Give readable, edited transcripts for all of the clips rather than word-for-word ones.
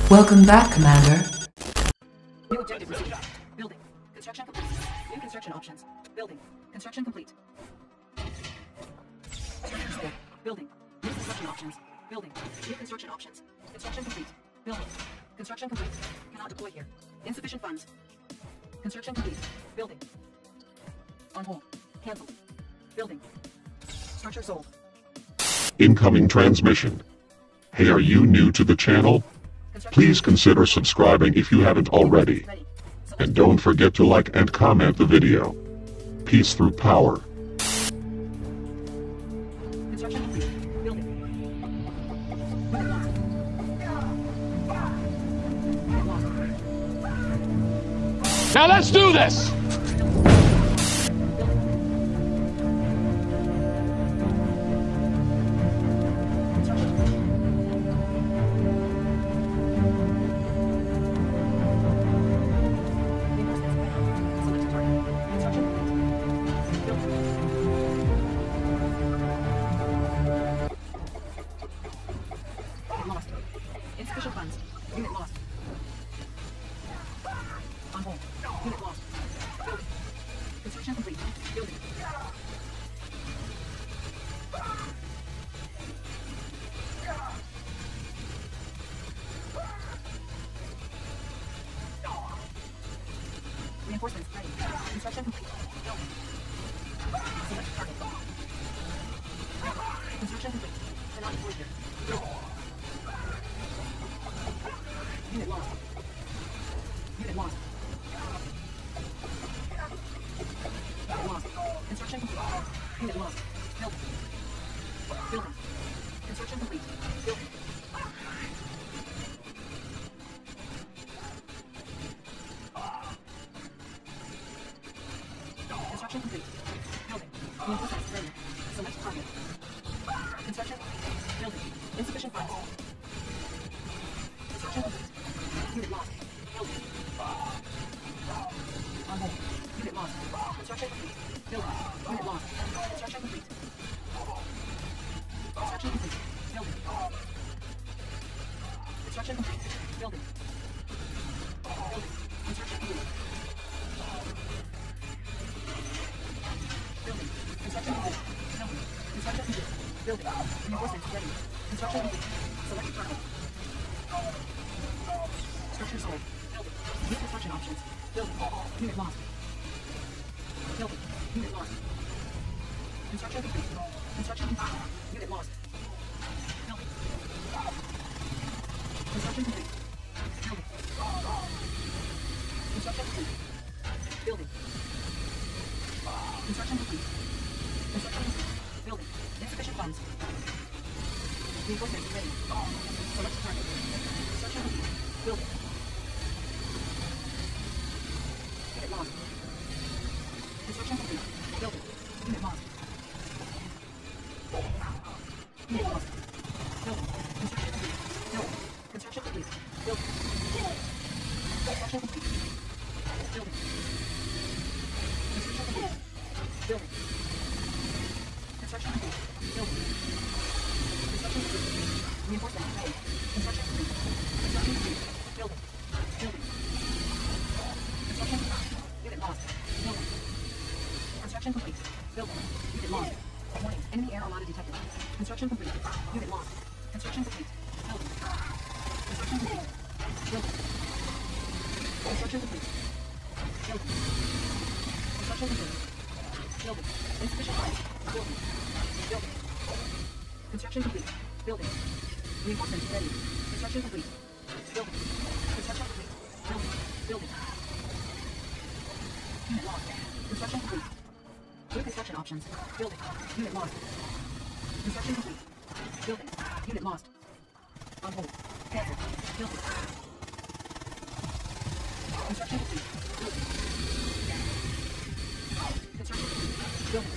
Welcome back, Commander. New objective received. Building. Construction complete. New construction options. Building. Construction complete. Structure sold. Building. New construction options. Building. New construction options. Construction complete. Building. Construction complete. Cannot deploy here. Insufficient funds. Construction complete. Building. On hold. Cancelled. Building. Structure sold. Incoming transmission. Hey, are you new to the channel? Please consider subscribing if you haven't already. And don't forget to like and comment the video. Peace through power. Construction complete. Building. Now let's do this! Insufficient funds. Unit lost. On hold. Unit lost. Building. Construction complete. Building. Reinforcements ready. Construction complete. Building. Select target. Construction complete. Cannot deploy here. Building. Unit lost. Unit lost. Unit lost. Construction complete. Unit lost. Building. Building. Construction complete. Building. Construction complete. Building. Reinforcements ready. Select target. Construction complete. Building. Insufficient funds. Construction complete. Unit lost. Building. On hold. Unit lost. Construction complete. Building. Unit lost. Construction complete. Construction complete. Building. Construction complete. Building. Building. Construction complete. Building. Construction complete. Building. Construction complete. Building. Reinforcements ready. Construction complete. Select target. Structure sold. Building. New construction options. Building. Unit lost. Building. Unit lost. Construction complete. Construction complete. Unit lost. Building. Construction complete. Building. Construction complete. Building. Construction complete. Construction complete. Building. Insufficient funds. Reinforcements ready. Select target. Construction complete. Building. Unit lost. Construction complete. Building. Unit lost. Unit lost. Building. Construction complete. Building. Construction complete. Building. Construction complete. Building. Construction complete. Building. Construction complete. Building. Construction complete. Reinforcement ready. Construction complete. Construction complete. Building. Building. Construction complete. Unit lost. Building. Construction complete. Building. Unit lost. Warning. Enemy air armada detected. Construction complete. Unit lost. Construction complete. Building. Construction complete. Building. Construction complete. Building. Construction complete. Building. Insufficient funds. Building. Building. Construction complete. Building. Reinforcements ready. Construction complete. Building. Construction complete. Building. Building. Unit lost. Construction complete. New construction options. Building. Unit lost. Construction complete. Building. Unit lost. On hold. Cancelled. Building. Construction complete. Building. Construction complete. Building.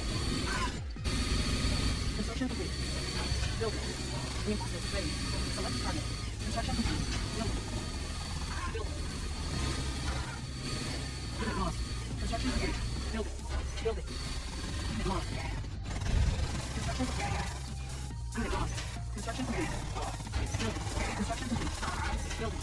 Construction complete. Building. Reinforcements ready. Select target. Construction complete. Building. Building. Unit lost. Construction complete. Building. Building. Unit lost. Construction complete. Unit lost. Construction complete. Building. Construction complete. Building.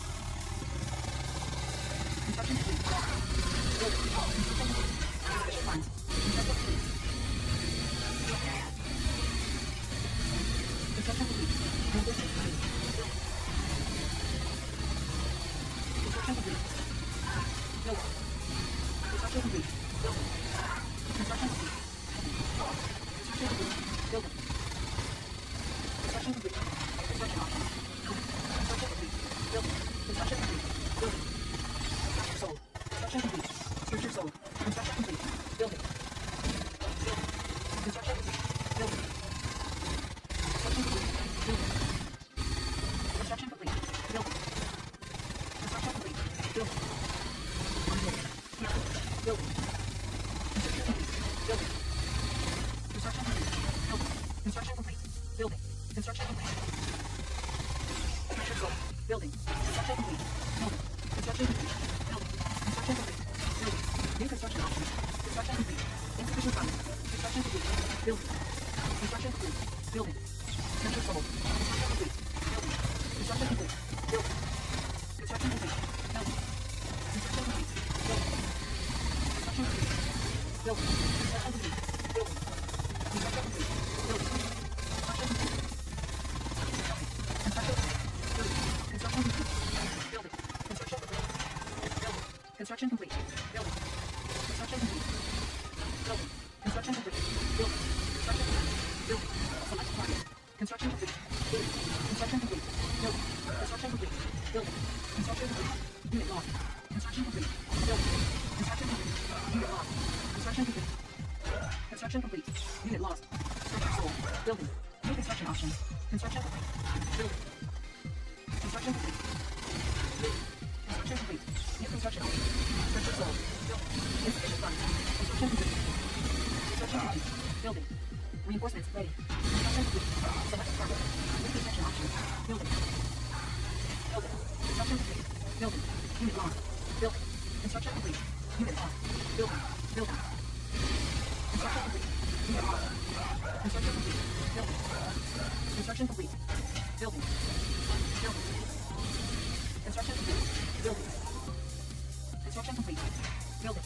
Construction complete. Building. Construction complete. Building. Construction complete. Building. Construction complete. Building. Select target. Construction complete. Building. Construction complete. Building. Construction complete. Building. Construction complete. Unit lost. Construction complete. Building. Construction complete. Unit lost. Construction complete. Construction complete. Unit lost. Structure sold. Building. New construction options. Construction complete. Building. Construction complete. Building. Construction complete. New construction options. Structure sold. Building. Insufficient funds. Construction complete. Construction complete. Building. Reinforcements ready. Construction complete. Select target. New construction options. Building. Building. Construction complete. Building. Unit lost. Building. Construction complete. Unit lost. Building. Building. Construction complete. Unit lost. Construction complete. Building. Construction complete. Building. Building. Construction complete. Building. Construction complete. Building.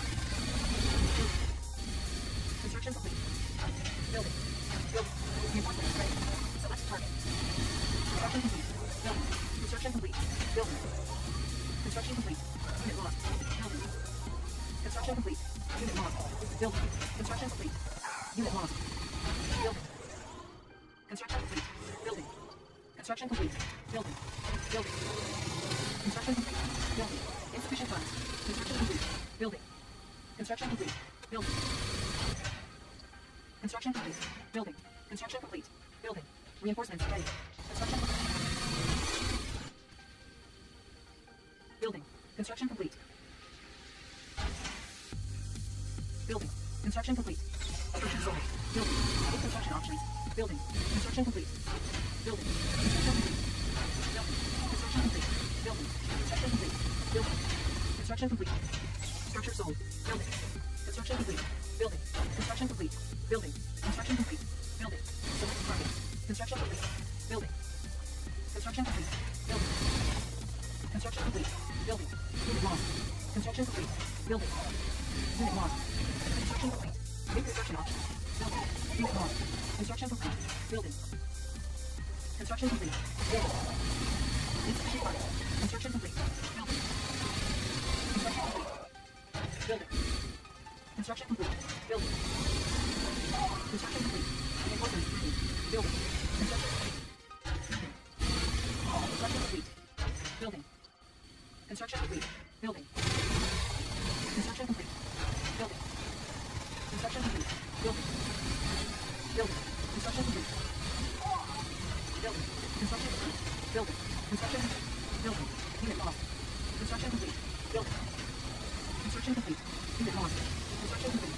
Construction complete. Building. Building. Reinforcements ready. Select target. Construction complete. Building. Construction complete. Building. Construction complete. Unit lost. Building. Construction complete. Unit lost. Building. Construction complete. Unit lost. Building. Construction complete. Building. Construction complete. Building. Building. Construction complete. Building. Insufficient funds. Construction complete. Building. Construction complete. Building. Construction complete. Building. Construction complete. Building. Reinforcements ready. Construction complete. Building. Construction complete. Building. Construction complete. Structure sold. Building. New construction options. Building. Construction complete. Building. Construction complete. Building. Construction complete. Building. Construction complete. Building. Construction complete. Structure sold. Building. Construction complete. Building. Construction complete. Building. Construction complete. Building. Select target. Construction complete. Building. Construction complete. Building. Construction complete. Building. Unit lost. Construction complete. Building. Unit lost. Construction complete. New construction options. Building. Unit lost. Construction complete. Building. Construction complete. Building. Insufficient funds. Construction complete. Building. Construction complete. Building. Construction complete. Building. Construction complete. Reinforcements complete. Building. Construction complete. Construction complete. Building. Construction complete. Building. Construction complete. Building. Construction complete. Building. Building. Construction complete. Building. Construction complete. Building. Construction complete. Building. Unit lost. Construction complete. Building. Construction complete. Unit lost. Construction complete.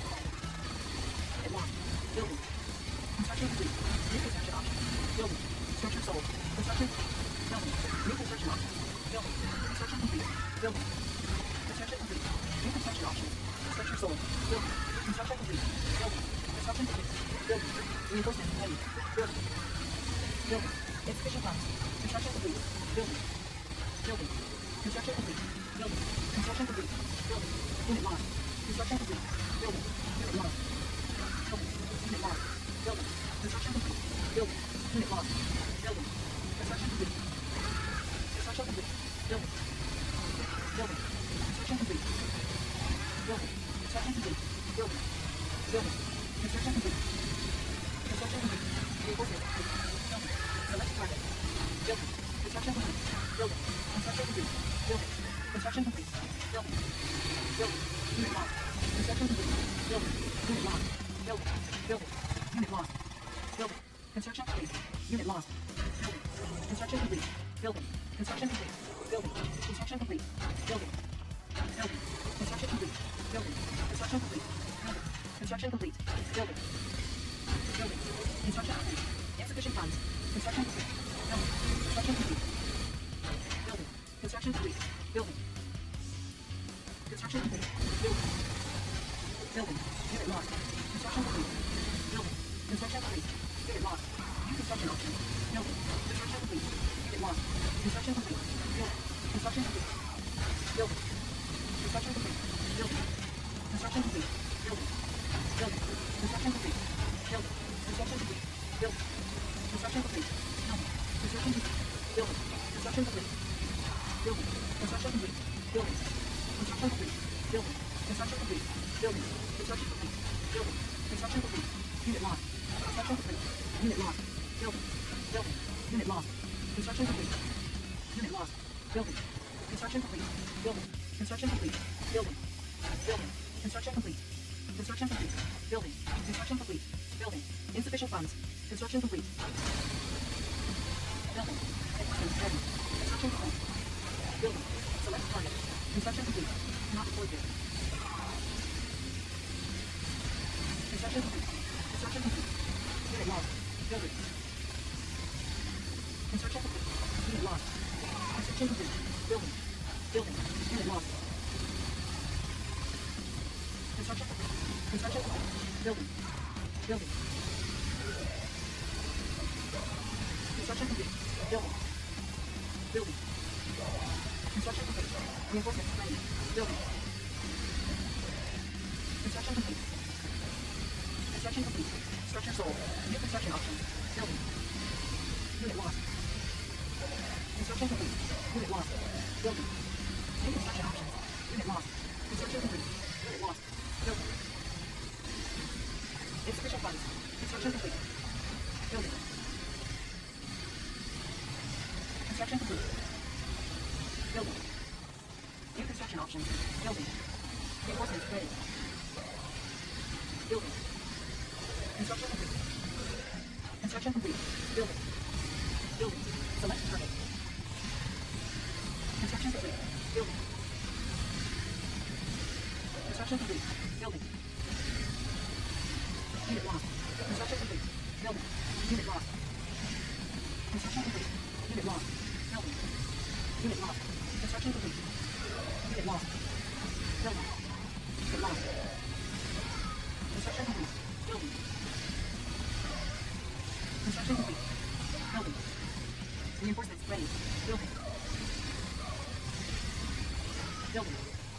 Unit lost. Building. Construction complete. New construction options. Building. Structure sold. Construction complete. Building. New construction options. Building. Construction complete. Building. Construction complete. New construction options. Structure sold. Building. Construction complete. Building. Construction complete. Building. Reinforcements ready. Building. Building. Insufficient funds. Construction complete. Building. Building. Construction complete. Building. Construction complete. Building. Unit lost. Construction complete. Building. Unit lost. Building. Unit lost. Building. Construction complete. Building. Unit lost. Building. Construction complete. Construction complete. Building. Building. Construction complete. Building. Construction complete. Building. Building. Construction complete. Construction complete. Reinforcements complete. Building. Select target. Building. Construction complete. Building. Construction complete. Building. Construction complete. Building. Building. Unit lost. Construction complete. Building. Unit lost. Building. Building. Unit lost. Building. Construction complete. Unit lost. Building. Construction complete. Building. Construction complete. Building. Construction complete. Building. Building. Construction complete. Building. Construction complete. Building. Construction complete. Building. Building. Construction complete. Insufficient funds. Construction complete. Building. Construction complete. Building. Construction complete. Building. Construction complete. Building. Building. Unit lost. Construction complete. Building. Construction complete. Unit lost. New construction options. Building. Construction complete. Unit lost. Construction complete. Building. Construction complete. Building. Construction complete. Building. Construction complete. Building. Building. Construction complete. Building. Construction complete. Building. Construction complete. Building. Construction complete. Building. Construction complete. Building. Construction complete. Building. Construction complete. lost. Building. Construction complete. Building. Construction complete. Building. Building. Construction complete. Construction complete. Building. Construction complete. Building. Insufficient funds. Construction complete. Building. Ready. Construction complete. Building. Select target. Construction complete. Not deployed yet. Construction complete. Construction complete. Unit lost. Building. Construction complete. Unit lost. Construction complete. Building. Building. Unit lost. Construction complete. Construction complete. Building. Building. Construction complete. Building. Building. Construction complete. Reinforcements ready. Building. Construction complete. Construction complete. Structure sold. New construction options. Building. Unit lost. Construction complete. Unit lost. Building. New construction options. Unit lost. Construction complete. Unit lost. Building. Insufficient funds. Construction complete. Building. Construction complete. Building. New construction options. Building. Reinforcements ready. Building. Construction complete. Construction complete. Building. Building. Select target. Construction complete. Building. Construction complete. Building. Unit lost. Construction complete. Building. Unit lost. Construction complete. Unit lost. Building. Unit lost. Construction complete. Unit lost. Building. Unit lost. Construction complete. Building. Construction complete. Building. Reinforcements ready. Building. Building.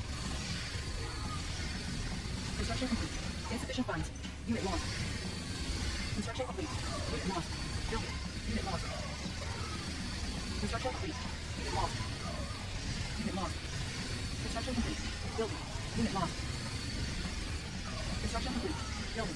Construction complete. Insufficient funds. Unit lost. Construction complete. Unit lost. Building. Unit lost. Construction complete. Unit lost. Unit lost. Construction complete. Building. Unit lost. Construction complete. Building.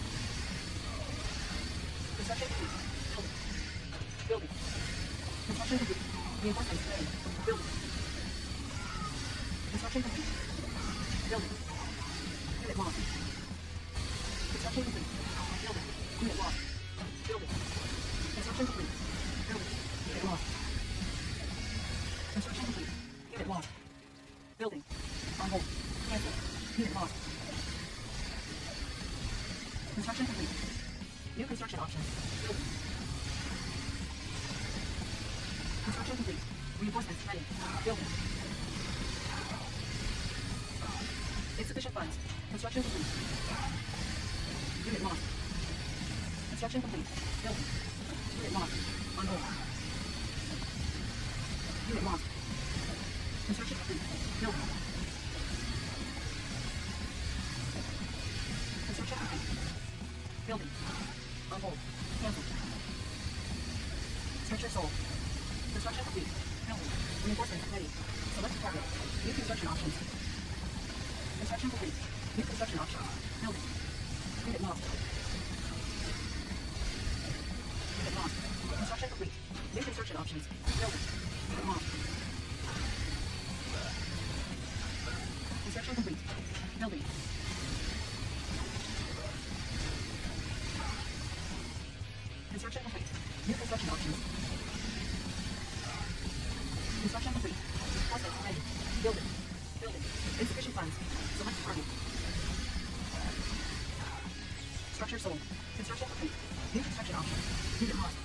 Construction complete. Building. Building. Construction complete. Reinforcements ready. Building. Construction complete. Building. Unit lost. Construction complete. Building. Unit lost. Building. Construction complete. Building. Unit lost. Construction complete. Unit lost. Building. On hold. Cancel. Unit lost. Construction complete. New construction options. Building. Construction complete. Reinforcements ready. Building. Insufficient funds. Construction complete. Unit lost. Construction complete. Building. Unit lost. On hold. Unit lost. Construction complete. Building. Construction complete. Building. On hold. Cancel. Structure sold. Construction complete. Building. Reinforcements ready. Select target. New construction options. Construction complete. New construction options. Building. Unit lost. Unit lost. Construction complete. New construction options. Building. Unit lost. Construction complete. Building. Construction complete. New construction options. Construction complete. Process ready. Building. Building. Insufficient funds. Select target. Structure sold. Construction complete. New construction options. Unit lost.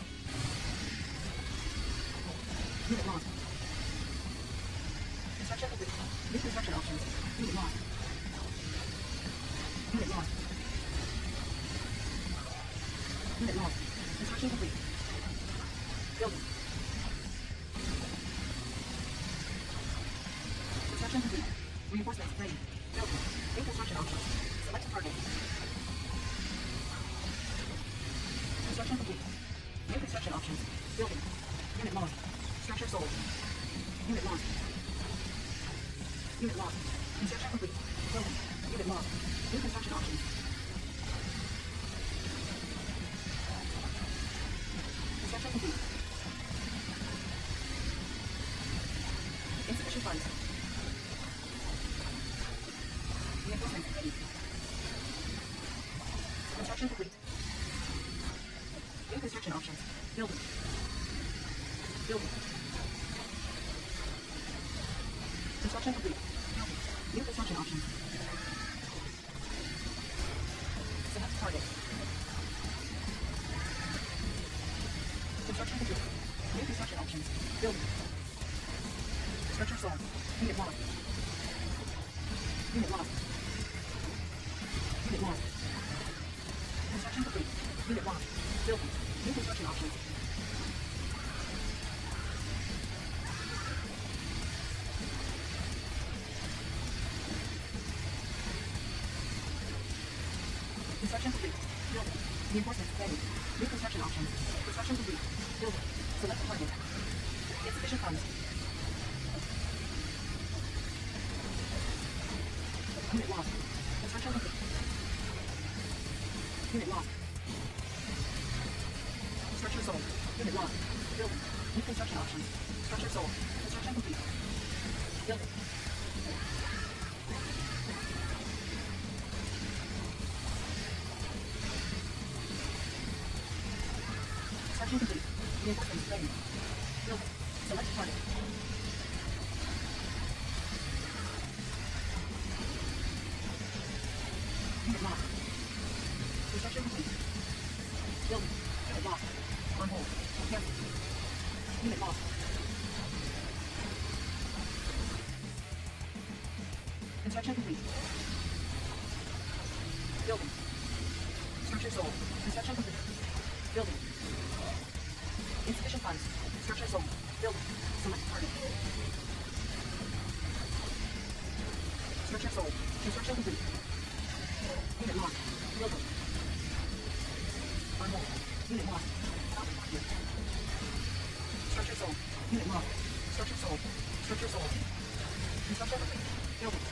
Unit lost. Construction complete. New construction options. Unit lost. Unit lost. Unit lost. Construction complete. Building. Construction complete. Reinforcements ready. Building. New construction options. Select target. Construction complete. New construction options. Building. Unit lost. Structure sold. Unit lost. Unit lost. Construction complete. Building. Unit lost. New construction options. Construction complete. Insufficient funds. Reinforcements ready. Construction complete. New construction options. Building. Building. Construction complete. Building. New construction options. Select target. Construction complete. New construction options. Building. Structure sold. Unit lost. Unit lost. Unit lost. Construction complete. Unit lost. Building. New construction options. Construction complete. Building. Reinforcements ready. New construction options. Construction complete. Building. Select target. Insufficient funds. Unit lost. Construction complete. Unit lost. Structure sold. Unit lost. Building. New construction options. Structure sold. Construction complete. Building. Construction complete. Reinforcements ready. Building. Select target. Unit lost. Construction complete. Building. Unit lost. On hold. Cancel. Unit lost. Construction complete. Building. Structure sold. Construction complete. Building. Insufficient funds. Structure sold. Building. Select target. Structure sold. Construction complete. Unit lost. Building. On hold. Unit lost. Stop target. Structure sold. Unit lost. Structure sold. Structure sold. Construction complete. Building.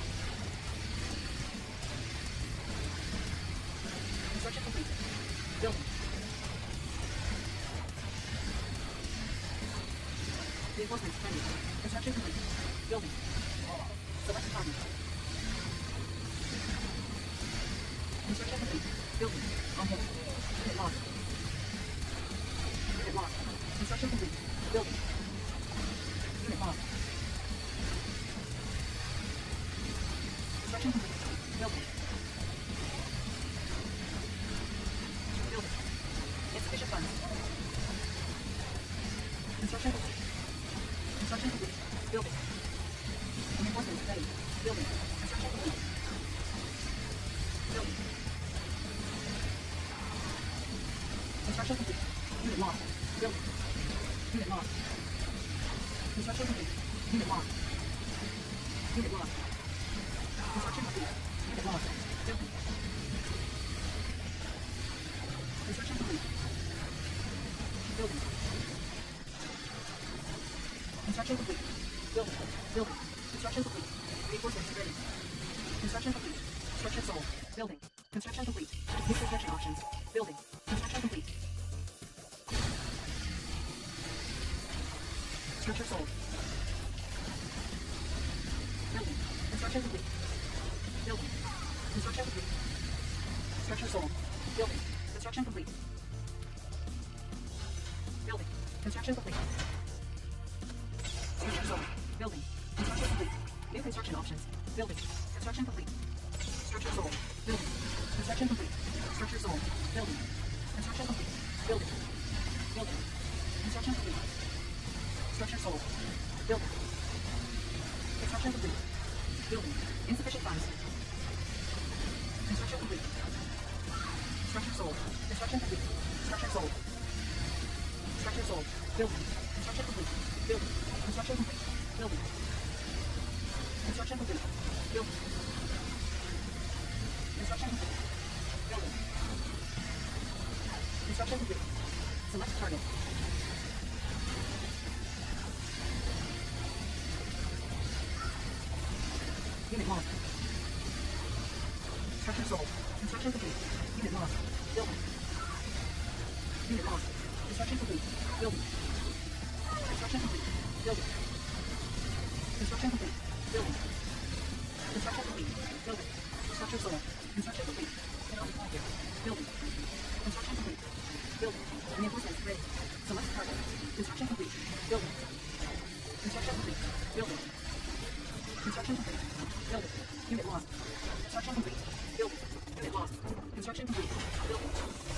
Construction complete. Building. Reinforcements ready. Construction complete. Building. Select target. Construction complete. Building. On hold. Unit lost. Unit lost. Construction complete. Building. Unit lost. Construction complete. Building. Building. Insufficient funds. Construction complete. Construction complete. Building. Reinforcements ready. Building. Construction complete. Building. Construction complete. Unit lost. Building. Unit lost. Construction complete. Unit lost. Unit lost. Construction complete. Unit lost. Building. Construction complete. Building. Construction complete. Building. Building. Construction complete. Reinforcements ready. Construction complete. Structure sold. Building. Construction complete. New construction options. Building. Construction complete. Structure sold. Building. Construction complete. Building. Construction complete. Structure sold. Building. Construction complete. Building. Construction complete. Structure sold. Building. Construction complete. New construction options. Building. Construction complete. Structure sold. Building. Construction complete. Structure sold. Building. Construction complete. Building. Building. Construction complete. Structure sold. Building. Construction complete. Building. Insufficient funds. Construction complete. Structure sold. Construction complete. Structure sold. Structure sold. Building. Construction complete. Building. Construction complete. Building. Construction complete. Building. Construction complete. Building. Construction complete. Select target. Unit lost. Structure sold. Construction complete. Unit lost. Building. Unit lost. Construction complete. Building. Construction complete. Building. Construction complete. Building. Construction complete. Building. Structure solar. Construction complete. Cannot reply here. Building. Construction complete. Building. Reinforcements ready. Select target. Construction complete. Building. Construction complete. Building. Construction complete. Building. Unit lost. Construction complete. Building. Unit lost. Construction complete. Building.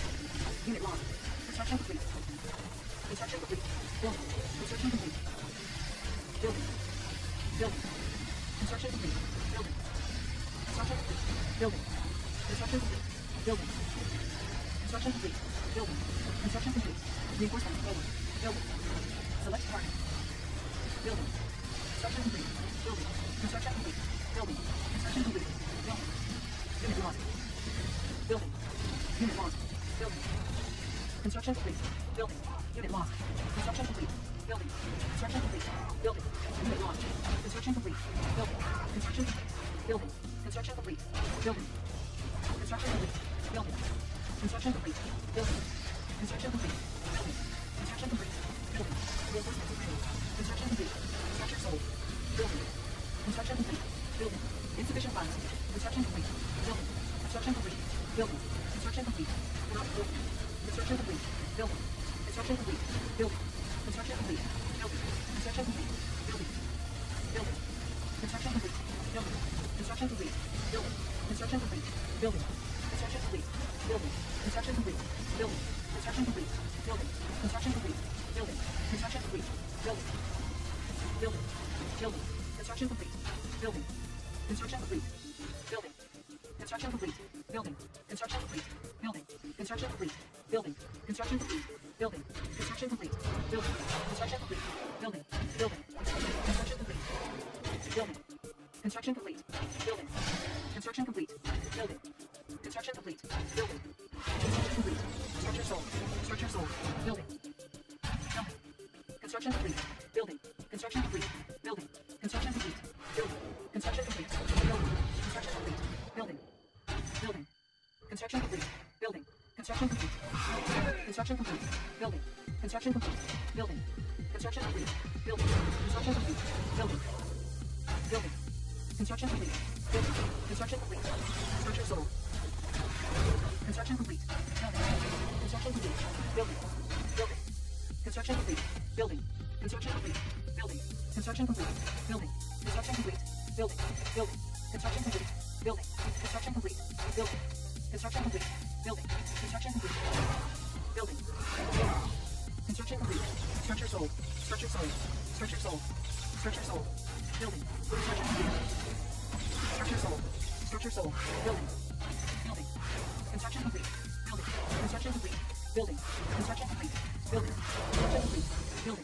Unit lost. Construction complete. Construction complete. Building. Construction complete. Building. Building. Construction complete. Building. Construction complete. Building. Construction complete. Building. Construction complete. Building. Construction complete. Reinforcement ready. Building. Select target. Building. Construction complete. Building. Construction complete. Building. Construction complete. Building. Unit lost. Building. Unit lost. Building. Construction complete. Building. Unit lost. Construction complete. Building. Construction complete. Building. Unit lost. Construction complete. Building. Construction complete. Building. Construction complete. Building. Construction complete. Building. Construction complete. Building. Construction complete. Building. Construction complete. Building. Reinforcements ready. Construction complete. Structure sold. Building. Construction complete. Building. Insufficient funds. Construction complete. Building. Construction complete. Building. Construction complete. Not building. Construction complete. Building. Construction complete. Building. Construction complete. Building. Construction complete. Building. Building. Construction complete. Building. Construction complete. Building. Construction complete. Building. Construction complete. Building. Construction complete. Building. Construction complete. Building. Construction complete. Building. Construction complete. Building. Building. Building. Construction complete. Building. Construction complete. Building. Construction complete. Building. Construction complete. Building. Construction complete. Building. Construction complete. Building. Construction complete. Building. Construction complete. Building. Building. Construction complete. Building. Construction complete. Building. Construction complete. Building. Construction complete. Building. Construction complete. Structure sold. Structure sold. Building. Building. Construction complete. Building. Construction complete. Building. Construction complete. Building. Construction complete. Building. Construction complete. Building. Building. Construction complete. Building. Construction complete. Construction complete. Building. Construction complete. Building. Construction complete. Building. Construction complete. Building. Building. Construction complete. Building. Construction complete. Structure sold. Construction complete. Building. Construction complete. Building. Building. Construction complete. Building. Construction complete. Building. Construction complete. Building. Construction complete. Building. Building. Construction complete. Building. Construction complete. Building. Construction complete. Building. Construction complete. Building. Construction complete. Structure sold. Structure sold. Structure sold. Structure sold. Building. Construction complete. Structure sold. Structure sold. Building. Building. Construction complete. Building. Construction complete. Building. Construction complete. Building. Construction complete. Building.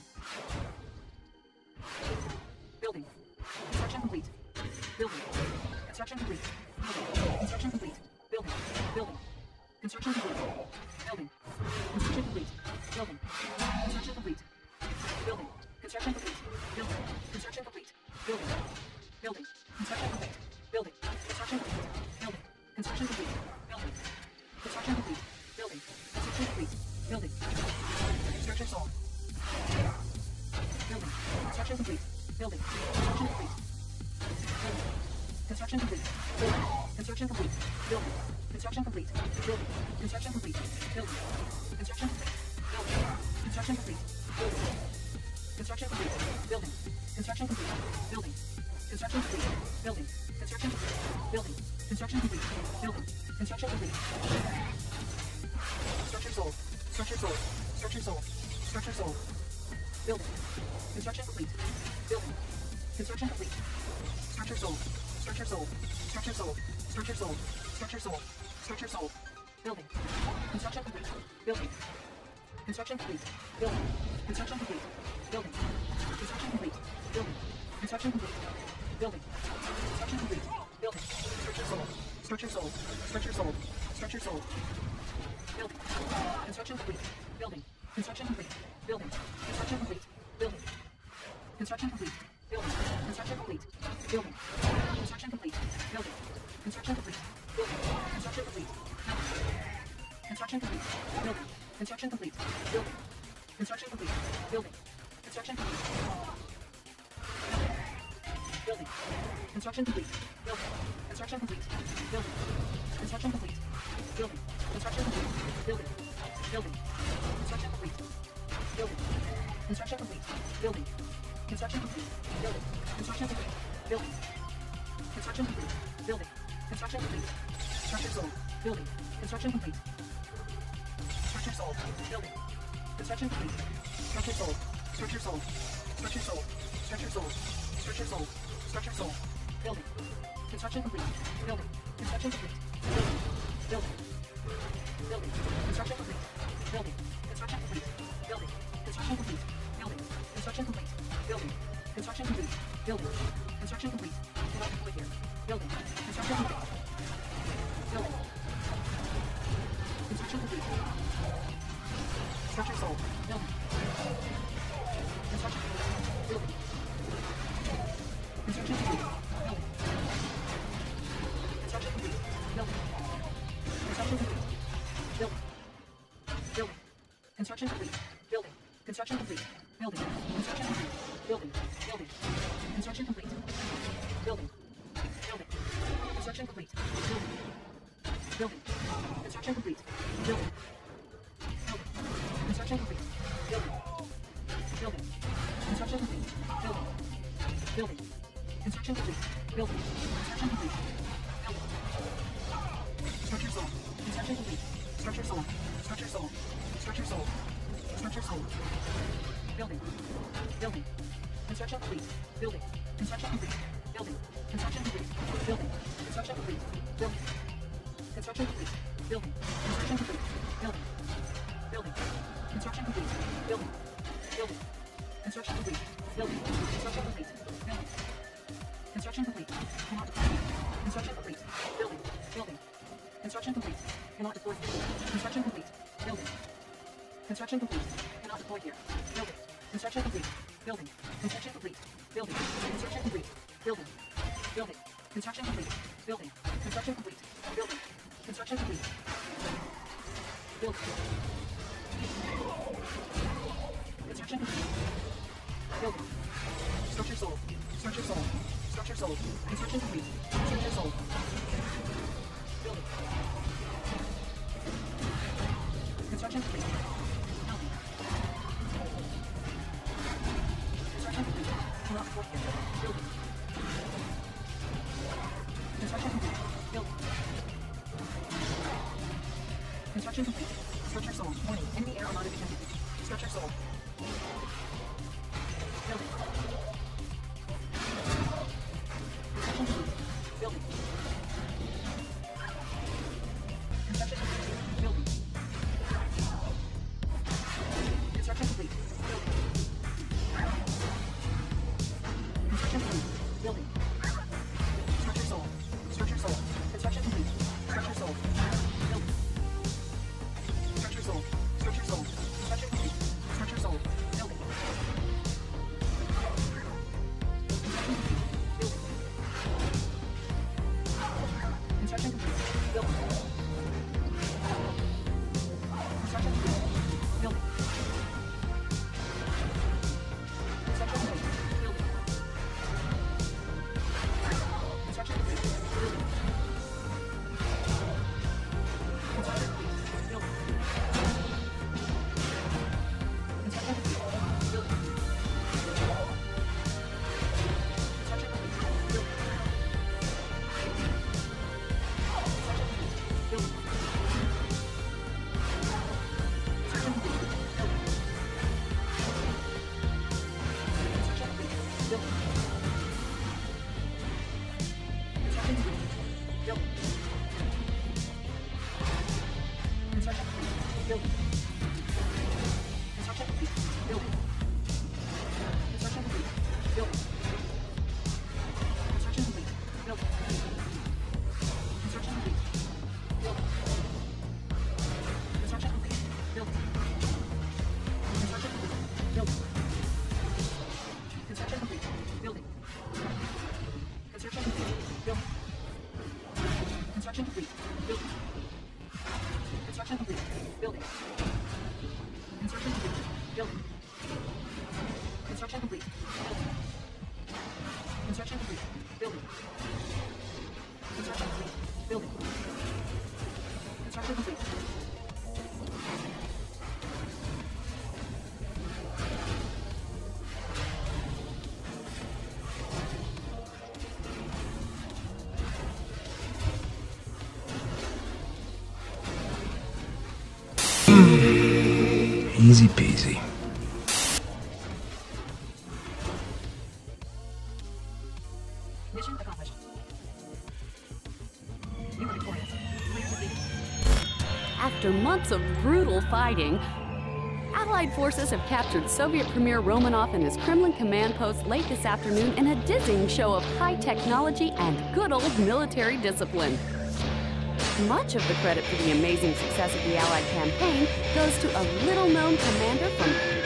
Building. Construction complete. Building. Construction complete. Building. Construction complete. Building. Building. Construction complete. Building. Construction complete. Building. Construction complete. Building. Construction complete. Building. Construction complete. Building. Building. Construction complete. Building. Construction complete. Building. Construction complete. Building. Construction complete. Building. Construction complete. Building. Structure sold. Building. Construction complete. Building. Construction complete. Building. Construction complete. Building. Construction complete. Building. Construction complete. Building. Construction complete. Building. Construction complete. Building. Construction complete. Building. Construction complete. Building. Construction complete. Building. Construction complete. Building. Construction complete. Building. Construction complete. Building. Construction complete. Structure sold. Structure sold. Structure sold. Structure sold. Building. Construction complete. Building. Construction complete. Structure sold. Structure sold. Structure sold. Structure sold. Structure sold. Structure sold. Building. Construction complete. Building. Construction complete. Building. Construction complete. Building. Construction complete. Building. Construction complete. Building. Construction complete. Building. Structure sold. Structure sold. Structure sold. Structure sold. Building. Construction complete. Building. Construction complete. Building. Construction complete. Building. Construction complete. Building. Construction complete. Building. Construction complete. Building. Construction complete. Building. Construction complete. Construction complete. Building. Construction complete. Building. Construction complete. Building. Construction complete. Building. Construction complete. Building. Construction complete. Building. Construction complete. Building. Construction complete. Building. Building. Construction complete. Building. Construction complete. Building. Construction complete. Building. Construction complete. Building. Construction complete. Building. Construction complete. Structure sold. Building. Construction complete. Structure sold. Building. Construction complete. Structure sold. Structure sold. Structure sold. Structure sold. Structure sold. Structure sold. Building. Construction complete. Building. Construction complete. Building. Building. Building. Construction complete. Building. Construction complete. Building. Construction complete. Building. Construction complete. Building. Construction complete. Building. Construction complete. Cannot deploy here. Building. Construction complete. Building. Construction complete. Structure sold. Building. Construction complete. Building. Construction complete. Building. Construction complete. Building. Construction complete. Building. Building. Construction complete. Building. Construction complete. Building. Construction complete. Building. Building. Construction complete. Building. Building. Construction complete. Building. Building. Construction complete. Building. Building. Construction complete. Building. Building. Construction complete. Building. Building. Construction complete. Building. Construction complete. Building. Structure sold. Construction complete. Structure sold. Structure sold. Structure sold. Structure sold. Building. Building. Construction complete. Building. Construction complete. Building. Construction complete. Building. Construction complete. Building. Construction complete. Building. Construction complete. Building. Building. Construction complete. Building. Building. Construction complete. Building. Construction complete. Building. Construction complete. Cannot deploy. Construction complete. Building. Building. Construction complete. Cannot deploy here. Construction complete. Building. Construction complete. Cannot deploy here. Building. Construction complete. Building. Construction complete. Building. Construction complete. Building. Building. Construction complete. Building. Construction complete. Building. Construction complete. Building. Construction complete. Building. Structure sold. Structure sold. Structure sold. Construction complete. Structure sold. Building. Construction complete. Building. Construction complete. Cannot support here. Building. Construction complete. Building. Construction complete. Structure sold. Warning. Enemy air armada detected. Structure sold. Building. Construction complete. Building. Construction complete. Building. Construction complete. Building. Construction complete. Building. Structure sold. Structure sold. Construction complete. Structure sold. Building. Structure sold. Structure sold. Construction complete. Structure sold. Building. Construction complete. Building. Construction complete. Building. Construction complete. Building. Easy peasy. Mission accomplished. You were victorious. Player defeated. After months of brutal fighting, Allied forces have captured Soviet Premier Romanov and his Kremlin command post late this afternoon in a dizzying show of high technology and good old military discipline. Much of the credit for the amazing success of the Allied campaign goes to a little-known commander from